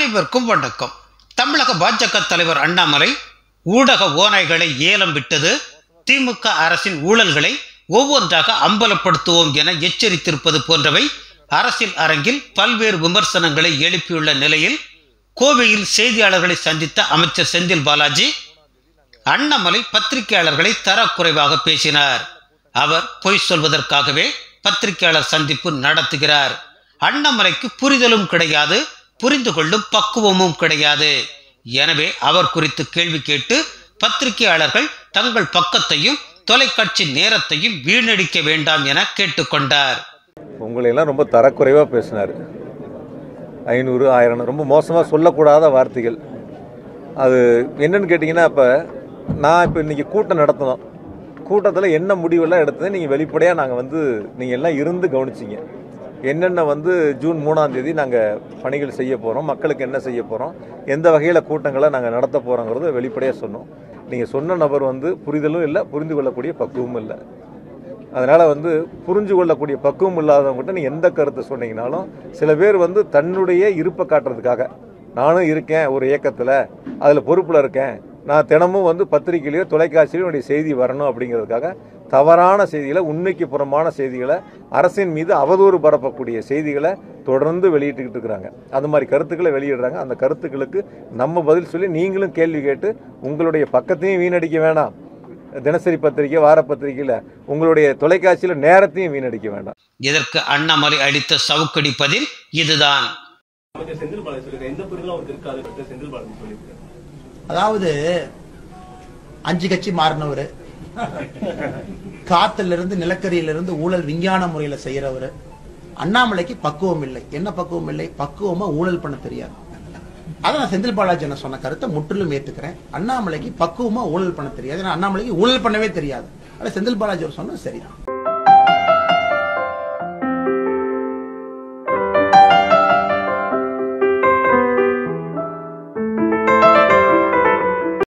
அனைவருக்கும் வணக்கம். தமிழக பாஜக தலைவர் அண்ணாமலை ஊடக ஓநாய்களை ஏலம் விட்டது, திமுக அரசின் ஊழல்களை ஒவ்வொன்றாக அம்பலப்படுத்துவோம் என எச்சரித்திருப்பது போன்றவை அரசியல் அரங்கில் பல்வேறு விமர்சனங்களை எழுப்பியுள்ள நிலையில் கோவையில் செய்தியாளர்களை சந்தித்த அமைச்சர் செந்தில் பாலாஜி அண்ணாமலை பத்திரிகையாளர்களை தரக்குறைவாக பேசினார். அவர் பொய் சொல்வதற்காகவே பத்திரிகையாளர் சந்திப்பு நடத்துகிறார். அண்ணாமலைக்கு புரிதலும் கிடையாது, புரிந்து கொள்ளும் பக்குவமும் கிடையாது. எனவே அவர் குறித்து கேள்வி கேட்டு பத்திரிகையாளர்கள் தங்கள் பக்கத்தையும் தொலைக்காட்சி நேரத்தையும் வீணடிக்க வேண்டாம் என கேட்டுக்கொண்டார். உங்களை எல்லாம் ரொம்ப தரக்குறைவாக பேசினார். 500, 1000 ரொம்ப மோசமாக சொல்லக்கூடாத வார்த்தைகள். அது என்னன்னு கேட்டிங்கன்னா, இப்போ இன்றைக்கி கூட்டம் நடத்தணும். கூட்டத்தில் என்ன முடிவெல்லாம் எடுத்தது நீங்கள் வெளிப்படையாக நாங்கள் நீங்கள் எல்லாம் இருந்து கவனிச்சிங்க. என்னென்ன ஜூன் 3ஆம் தேதி நாங்கள் பணிகள் செய்ய போகிறோம், மக்களுக்கு என்ன செய்ய போகிறோம், எந்த வகையில் கூட்டங்களை நாங்கள் நடத்த போகிறோங்கிறத வெளிப்படையாக சொன்னோம். நீங்கள் சொன்ன நபர் புரிதலும் இல்லை, புரிந்து கொள்ளக்கூடிய பக்குவமும் இல்லை. அதனால் புரிஞ்சு கொள்ளக்கூடிய பக்குவம் இல்லாதவங்ககிட்ட நீங்கள் எந்த கருத்தை சொன்னீங்கனாலும் சில பேர் தன்னுடைய இருப்பை காட்டுறதுக்காக, நானும் இருக்கேன் ஒரு இயக்கத்தில், அதில் பொறுப்பில் இருக்கேன், நான் தினமும் பத்திரிகையிலையோ தொலைக்காட்சியிலையோ என்னுடைய செய்தி வரணும் அப்படிங்கிறதுக்காக தவறான செய்திகளை, உண்மைக்கு புறமான செய்திகளை, அரசின் மீது அவதூறு பரப்பக்கூடிய செய்திகளை தொடர்ந்து வெளியிட்டுக்கிட்டு இருக்கிறாங்க. அது மாதிரி கருத்துக்களை வெளியிடுறாங்க. அந்த கருத்துக்களுக்கு நம்ம பதில் சொல்லி நீங்களும் கேள்வி கேட்டு உங்களுடைய பக்கத்தையும் வீணடிக்க வேண்டாம். தினசரி பத்திரிகை, வார பத்திரிகையில் உங்களுடைய தொலைக்காட்சியில் நேரத்தையும் வீணடிக்க வேண்டாம். இதற்கு அண்ணாமலை அளித்த சவுக்கடி பதில் இதுதான். அதாவது 5 கட்சி மாறினவர், காத்திலிருந்து நிலக்கரியிலிருந்து ஊழல் விஞ்ஞான முறையில செய்யறவர். அண்ணாமலைக்கு பக்குவம் இல்லை. என்ன பக்குவம் இல்லை? பக்குவமா ஊழல் பண்ண தெரியாது. அதான் செந்தில் பாலாஜி என்ன சொன்ன கருத்தை முற்றிலும் ஏத்துக்கிறேன். அண்ணாமலைக்கு பக்குவமா ஊழல் பண்ண தெரியாது. அண்ணாமலைக்கு ஊழல் பண்ணவே தெரியாது. செந்தில் பாலாஜி சொன்ன சரிதான்.